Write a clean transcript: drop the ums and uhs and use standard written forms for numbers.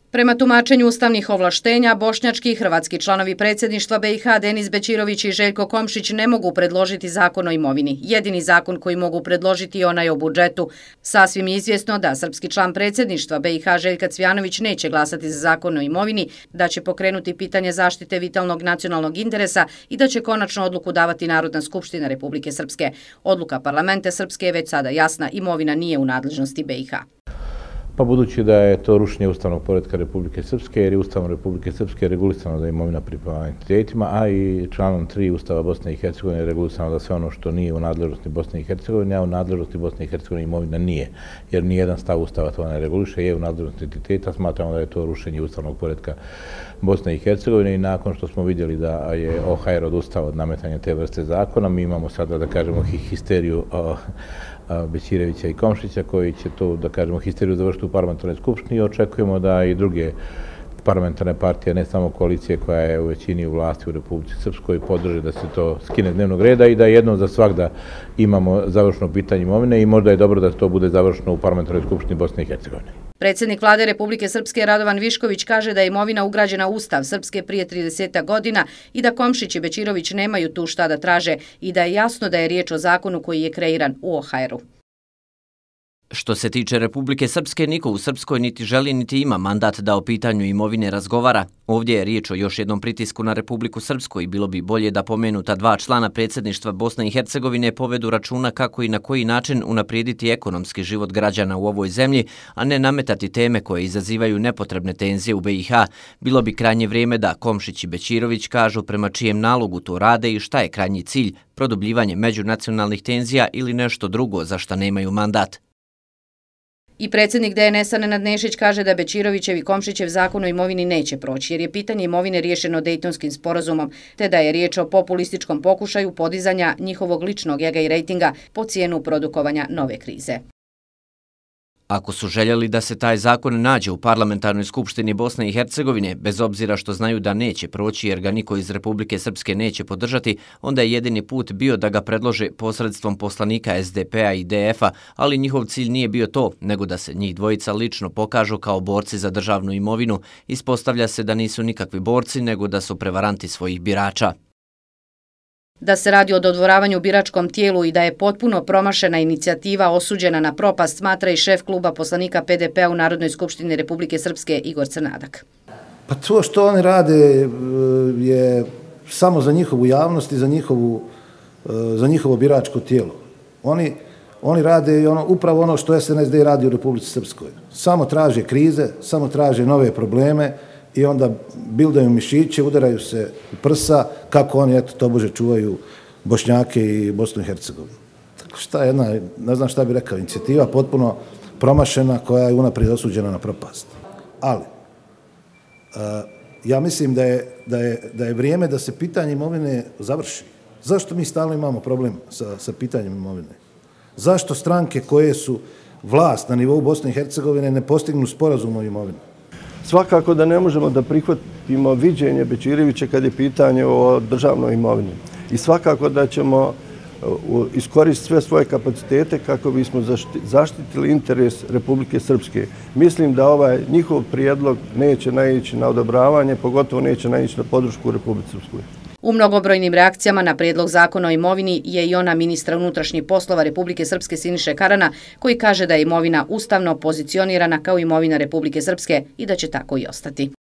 Prema tumačenju ustavnih ovlaštenja, bošnjački i hrvatski članovi predsjedništva BiH Denis Bećirović i Željko Komšić ne mogu predložiti zakon o imovini. Jedini zakon koji mogu predložiti je onaj o budžetu. Sasvim je izvjesno da srpski član predsjedništva BiH Željka Cvjanović neće glasati za zakon o imovini, da će pokrenuti pitanje zaštite vitalnog nacionalnog interesa i da će konačno odluku davati Narodna skupština Republike Srpske. Odluka parlamenta Srpske je već sada jasna, imovina nije u nadležnosti BiH. Pa budući da je to rušenje ustavnog poretka Republike Srpske, jer je Ustavom Republike Srpske regulisano da imovina pripada entitetima, a i članom 3 Ustava Bosne i Hercegovine je regulisano da sve ono što nije u nadležnosti Bosne i Hercegovine, a u nadležnosti Bosne i Hercegovine imovina nije, jer nijedan stav Ustava to ne reguliše, je u nadležnosti entiteta. Smatramo da je to rušenje ustavnog poretka Bosne i Hercegovine i nakon što smo vidjeli da je OHR odustao od nametanja te vrste zakona, mi imamo sada, da kažemo, histeriju Bećirovića i Komšića koji će to, da kažemo, histeriju završiti u parlamentarnoj skupštini i očekujemo da i druge parlamentarne partije, ne samo koalicije koja je u većini u vlasti u Republici Srpskoj, podrže da se to skine s dnevnog reda i da jednom za svagda imamo završeno pitanje imovine i možda je dobro da to bude završeno u parlamentarnoj skupštini Bosne i Hercegovine. Predsjednik vlade Republike Srpske Radovan Višković kaže da je imovina ugrađena u Ustav Srpske prije 30 godina i da Komšić i Bećirović nemaju tu šta da traže i da je jasno da je riječ o zakonu koji je kreiran u OHR-u. Što se tiče Republike Srpske, niko u Srpskoj niti želi niti ima mandat da o pitanju imovine razgovara. Ovdje je riječ o još jednom pritisku na Republiku Srpsku i bilo bi bolje da pomenuta dva člana predsjedništva Bosne i Hercegovine povedu računa kako i na koji način unaprijediti ekonomski život građana u ovoj zemlji, a ne nametati teme koje izazivaju nepotrebne tenzije u BiH. Bilo bi krajnje vrijeme da Komšić i Bećirović kažu prema čijem nalogu to rade i šta je krajnji cilj, produbljivanje međunacionalnih tenzija ili nešto drugo za šta nemaju mandat. I predsjednik DNS-a Nenad Nešić kaže da Bećirovićev i Komšićev zakon o imovini neće proći, jer je pitanje imovine riješeno Dejtonskim sporazumom, te da je riječ o populističkom pokušaju podizanja njihovog ličnog ega i rejtinga po cijenu produkovanja nove krize. Ako su željeli da se taj zakon nađe u parlamentarnoj skupštini Bosne i Hercegovine, bez obzira što znaju da neće proći jer ga niko iz Republike Srpske neće podržati, onda je jedini put bio da ga predlože posredstvom poslanika SDP-a i DF-a, ali njihov cilj nije bio to, nego da se njih dvojica lično pokažu kao borci za državnu imovinu. Ispostavlja se da nisu nikakvi borci, nego da su prevaranti svojih birača. Da se radi o dodvoravanju biračkom tijelu i da je potpuno promašena inicijativa osuđena na propast, smatra i šef kluba poslanika PDP-a u Narodnoj skupštini Republike Srpske Igor Crnadak. Pa to što oni rade je samo za njihovu javnost i za njihovo biračko tijelo. Oni rade upravo ono što SNSD radi u Republici Srpskoj. Samo traže krize, samo traže nove probleme i onda bildaju mišiće, udaraju se u prsa kako oni, eto, tobože čuvaju Bošnjake i Bosnu i Hercegovinu. Tako šta je jedna, ne znam šta bi rekao, inicijativa potpuno promašena koja je unaprijed osuđena na propast. Ali, ja mislim da je vrijeme da se pitanje imovine završi. Zašto mi stalno imamo problem sa pitanjem imovine? Zašto stranke koje su vlast na nivou Bosne i Hercegovine ne postignu sporazum o imovini? Svakako da ne možemo da prihvatimo viđenje Bećirovića kad je pitanje o državnoj imovini. I svakako da ćemo iskoristiti sve svoje kapacitete kako bismo zaštitili interes Republike Srpske. Mislim da ovaj njihov prijedlog neće naići na odobravanje, pogotovo neće naići na podršku u Republike Srpskoj. U mnogobrojnim reakcijama na prijedlog zakona o imovini je i ona ministra unutrašnjih poslova Republike Srpske Siniše Karana, koji kaže da je imovina ustavno pozicionirana kao imovina Republike Srpske i da će tako i ostati.